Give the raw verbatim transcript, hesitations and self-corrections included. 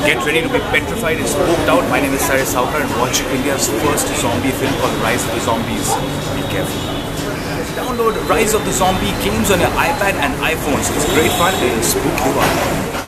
Get ready to be petrified and spooked out. My name is Cyrus and watch India's first zombie film called Rise of the Zombies. Be careful. Download Rise of the Zombie games on your iPad and iPhones. It's great fun. It will spook you out.